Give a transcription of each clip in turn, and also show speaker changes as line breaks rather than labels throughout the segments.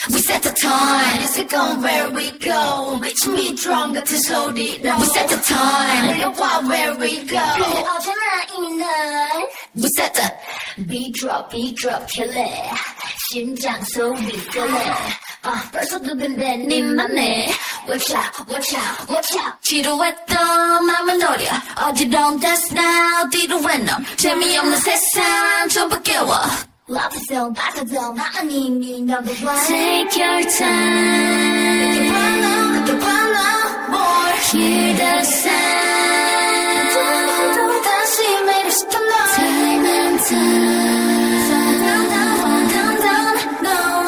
We set the time. Music on where we go. Reach me drunk 같은 소리로. We set the time. 올려와 where we go. 어제나 이미 날. We set the beat drop, kill it. 심장 소리 feel it. 벌써 두근대 네 맘에. Watch out, watch out, watch out. 지루했던 맘을 노려. 어지러운 dance now. 뒤로 왼놈. 재미없는 세상 전부 깨워. Love is so 빠져도 나는 이미 number one. Take your time. Make it run out more. Hear the sound. 다시 매일 시켜 너. Time and time. Down, down, no.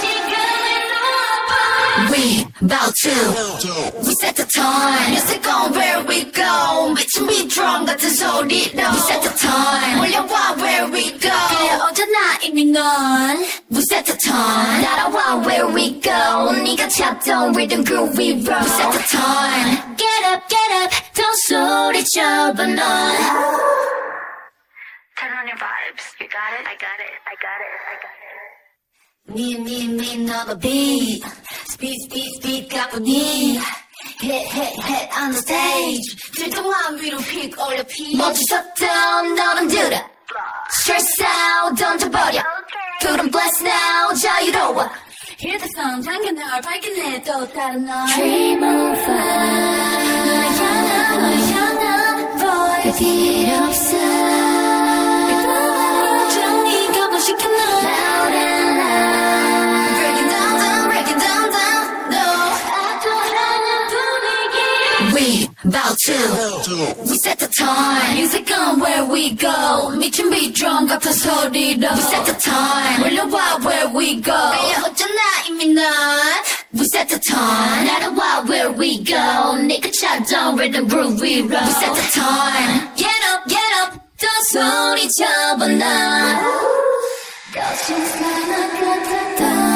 We about to. We set the time. Music on where we go. 미친 비드럼 같은 소리로. We set the time. 올려와 where we go. 언제나 있는 건. We set the time. 따라와 where we go. 네가 찾던 rhythm groovy roll. We set the time. Get up. 더 소리쳐봐 넌.
Turn on your vibes. You got it? I got it.
Me, 너가 beat. Speed, 가보니. Hit on the stage. 들동안 위로 픽 올려 픽. 멈추셨던 너는 들어. Stress out, 던져버려. Put on blast now, 자유로워. Hear the sound, 향기 널 발견해 또 다른 널. Dream on fire. 널 향한 boy. 필요 없어. 정리가 뭐 시켜 너. Loud and loud. Break it down, no. 아토하는 분위기. We about to. We set the time. Music on where we go. 미친 비드럼 같은 소리로. We set the time. 올려와 where we go. 어쩌나 이미 넌. We set the time. 날아와 where we go. 네가 찾던 rhythm groovy roll. We set the time. Get up. 더 소리쳐봐 넌. 거친 사랑 같았던.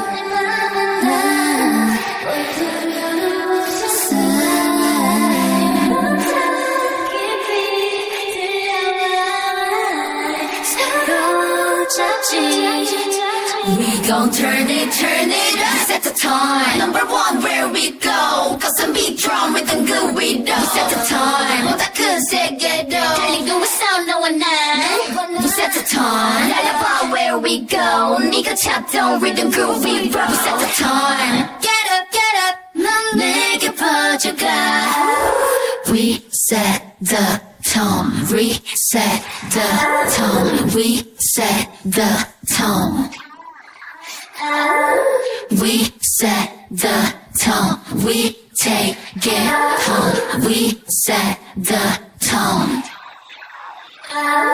We gon' turn it up. Set the time. Number one where we go. Cause beat drum rhythm good we know. We set the time. 보다 큰 세계로 달리고 있어 너와 난. We set the time. 날아봐 where we go. 네가 찾던 rhythm groovy roll. We set the time. Get up. 넌 내게 퍼져가. We set the tone. Reset the tone. We set the tone. We set the tone. We take it home. We set the tone.